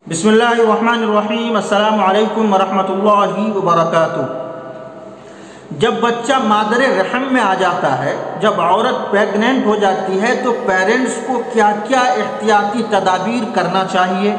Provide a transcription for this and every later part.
बिस्मिल्लाहिर्रहमानिर्रहीम अस्सलामु अलैकुम वरहमतुल्लाहि वबरकातुहू। जब बच्चा मादर रहम में आ जाता है, जब औरत प्रेग्नेंट हो जाती है, तो पेरेंट्स को क्या क्या एहतियाती तदाबीर करना चाहिए,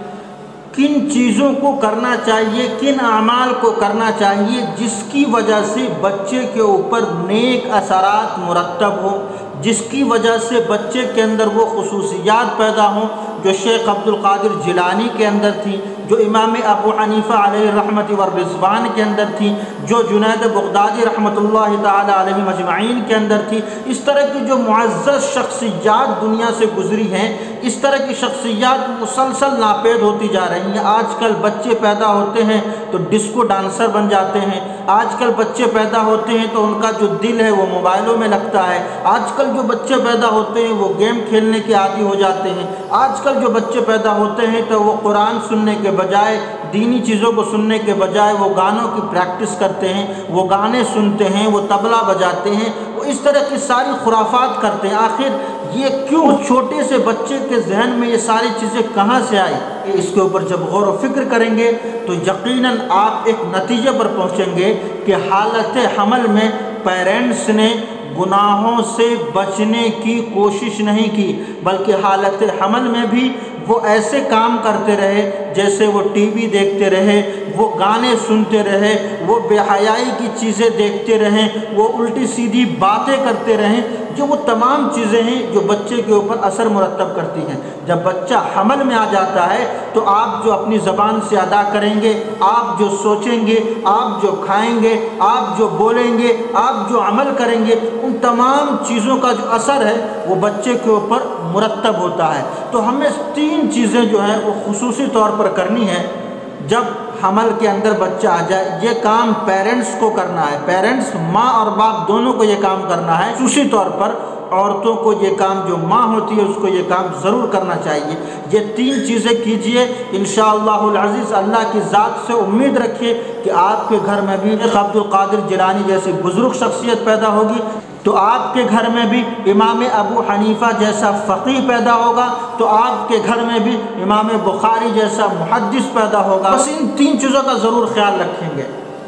किन चीज़ों को करना चाहिए, किन अमाल को करना चाहिए जिसकी वजह से बच्चे के ऊपर नेक असरात मुरत्तब हो, जिसकी वजह से बच्चे के अंदर वो खुसूसियात पैदा हों जो शेख अब्दुल कादिर जिलानी के अंदर थी, जो इमाम अबू हनीफा अलैहि रहमत व रिज़वान के अंदर थी, जो जुनैद बगदादी रहमतुल्लाहि ताला अलैहि मजमईन के अंदर थी। इस तरह की जो मुअज़्ज़ज़ शख्सियात दुनिया से गुजरी हैं, इस तरह की शख्सियात मुसलसल नापेद होती जा रही हैं। आजकल बच्चे पैदा होते हैं तो डिस्को डांसर बन जाते हैं, आजकल बच्चे पैदा होते हैं तो उनका जो दिल है वो मोबाइलों में लगता है, आजकल जो बच्चे पैदा होते हैं वो गेम खेलने के आदी हो जाते हैं, आजकल जो बच्चे पैदा होते हैं तो वो कुरान सुनने के बजाय, दीनी चीज़ों को सुनने के बजाय वो गानों की प्रैक्टिस करते हैं, वो गाने सुनते हैं, वो तबला बजाते हैं, वो इस तरह की सारी खुराफात करते हैं। आखिर ये क्यों? छोटे से बच्चे के जहन में ये सारी चीज़ें कहाँ से आई? इसके ऊपर जब गौर व फिक्र करेंगे तो यकीनन आप एक नतीजे पर पहुँचेंगे कि हालत हमल में पेरेंट्स ने गुनाहों से बचने की कोशिश नहीं की, बल्कि हालत हमल में भी वो ऐसे काम करते रहे जैसे वो टीवी देखते रहे, वो गाने सुनते रहे, वो बेहयाई की चीज़ें देखते रहें, वो उल्टी सीधी बातें करते रहें, जो वो तमाम चीज़ें हैं जो बच्चे के ऊपर असर मुरत्तब करती हैं। जब बच्चा हमल में आ जाता है तो आप जो अपनी ज़बान से अदा करेंगे, आप जो सोचेंगे, आप जो खाएंगे, आप जो बोलेंगे, आप जो अमल करेंगे, उन तमाम चीज़ों का जो असर है वो बच्चे के ऊपर मुरत्तब होता है। तो हमें तीन चीज़ें जो हैं वो खुसूसी तौर पर करनी है जब हमल के अंदर बच्चा आ जाए। ये काम पेरेंट्स को करना है, पेरेंट्स माँ और बाप दोनों को ये काम करना है। खुसूसी तौर पर औरतों को ये काम, जो माँ होती है उसको ये काम ज़रूर करना चाहिए। ये तीन चीज़ें कीजिए, इंशाअल्लाहुल अज़ीज़ अल्लाह की ज़ात से उम्मीद रखिए कि आपके घर में भी अब्दुल कादिर जिलानी जैसी बुज़ुर्ग शख्सियत पैदा होगी, तो आपके घर में भी इमाम अबू हनीफा जैसा फ़क़ीह पैदा होगा, तो आपके घर में भी इमाम बुखारी जैसा मुहद्दिस पैदा होगा। बस इन तीन चीज़ों का ज़रूर ख्याल रखेंगे।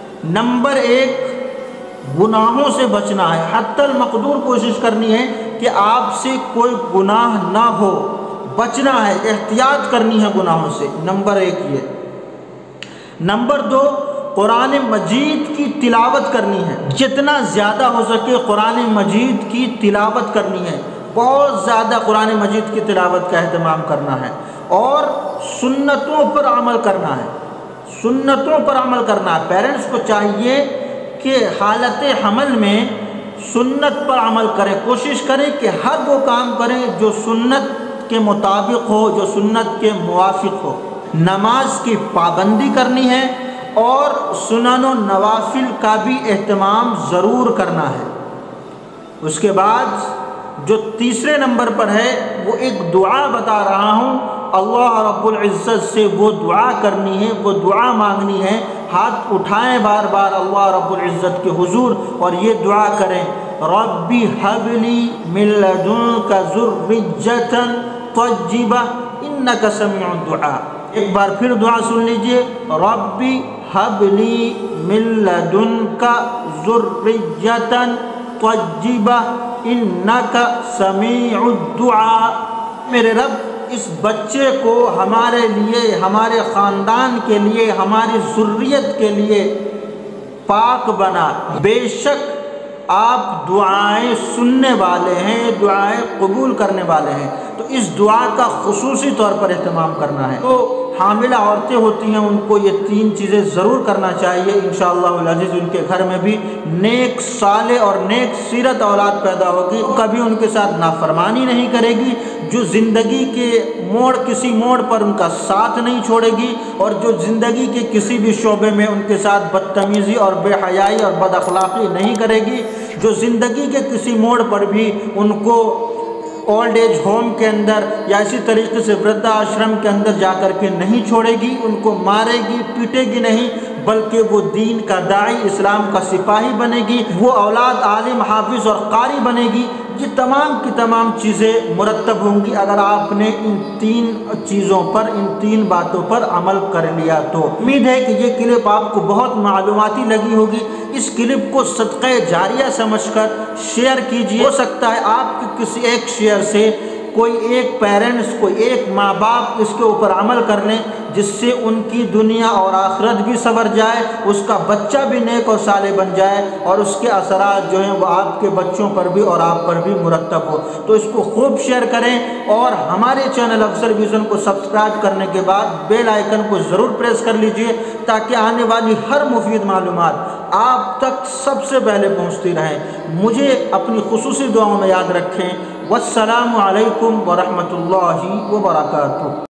नंबर एक, गुनाहों से बचना है, हत्तल मक़दूर कोशिश करनी है कि आपसे कोई गुनाह ना हो, बचना है, एहतियात करनी है गुनाहों से। नंबर एक ये। नंबर दो, कुरान मजीद की तिलावत करनी है, जितना ज़्यादा हो सके कुरान मजीद की तिलावत करनी है, बहुत ज़्यादा कुरान मजीद की तिलावत का अहतमाम करना है, और सुन्नतों पर अमल करना है, सुन्नतों पर अमल करना है। पेरेंट्स को चाहिए कि हालत हमल में सुन्नत पर अमल करें, कोशिश करें कि हर वो काम करें जो सुन्नत के मुताबिक हो, जो सुन्नत के मुवाफिक हो। नमाज की पाबंदी करनी है और सुनन व नवाफिल का भी एहतमाम ज़रूर करना है। उसके बाद जो तीसरे नंबर पर है वो एक दुआ बता रहा हूँ, अल्लाह रब्बुल इज़्ज़त से वो दुआ करनी है, वो दुआ मांगनी है। हाथ उठाएं बार बार अल्लाह रब्बुल इज़्ज़त के हुजूर और ये दुआ करें, रब्बी हबली मिन लदुनका ज़ुर्रिय्यतन तय्यिबा इन्नका समीउद दुआ। एक बार फिर दुआ सुन लीजिए, रब्बी हबली मिन लदुनका ज़ुर्रिय्यतन तय्यिबा इन्नका समीउद दुआ। मेरे रब, इस बच्चे को हमारे लिए, हमारे ख़ानदान के लिए, हमारी ज़ुर्रियत के लिए पाक बना। बेशक आप दुआएं सुनने वाले हैं, दुआएं कबूल करने वाले हैं। तो इस दुआ का खुसूसी तौर पर एहतमाम करना है। तो हामिला औरतें होती हैं, उनको ये तीन चीज़ें ज़रूर करना चाहिए। इंशाअल्लाहुल अज़ीज़ उनके घर में भी नेक साले और नेक सीरत औलाद पैदा होगी, कभी उनके साथ नाफरमानी नहीं करेगी, जो ज़िंदगी के मोड़, किसी मोड़ पर उनका साथ नहीं छोड़ेगी, और जो ज़िंदगी के किसी भी शोबे में उनके साथ बदतमीज़ी और बेहयाई और बदअखलाक़ी नहीं करेगी, जो ज़िंदगी के किसी मोड़ पर भी उनको ओल्ड एज होम के अंदर या इसी तरीके से वृद्धाश्रम के अंदर जाकर के नहीं छोड़ेगी, उनको मारेगी पीटेगी नहीं, बल्कि वो दीन का दाई, इस्लाम का सिपाही बनेगी, वो औलाद आलिम हाफिज़ और कारी बनेगी। ये तमाम की तमाम चीज़ें मुरतब होंगी अगर आपने इन 3 चीज़ों पर, इन 3 बातों पर अमल कर लिया तो। उम्मीद है कि ये क्लिप आपको बहुत मालूमाती लगी होगी। इस क्लिप को सदक़े जारिया समझकर शेयर कीजिए। हो सकता है आपके किसी एक शेयर से कोई एक पेरेंट्स, कोई एक माँ बाप इसके ऊपर अमल कर लें, जिससे उनकी दुनिया और आखिरत भी संवर जाए, उसका बच्चा भी नेक और साले बन जाए और उसके असरात जो हैं वो आपके बच्चों पर भी और आप पर भी मुरतब हो। तो इसको खूब शेयर करें और हमारे चैनल अफसर विज़न को सब्सक्राइब करने के बाद बेल आइकन को ज़रूर प्रेस कर लीजिए, ताकि आने वाली हर मुफीद मालूमात आप तक सबसे पहले पहुँचती रहें। मुझे अपनी खुसूसी दुआओं में याद रखें। वस्सलामु अलैकुम वरहमतुल्लाहि वबरकातुहू।